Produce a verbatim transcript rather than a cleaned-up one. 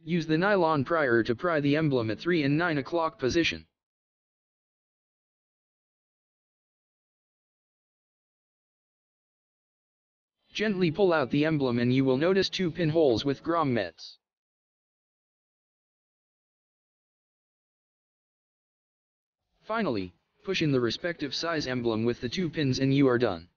Use the nylon prier to pry the emblem at three and nine o'clock position. Gently pull out the emblem and you will notice two pinholes with grommets. Finally, push in the respective size emblem with the two pins and you are done.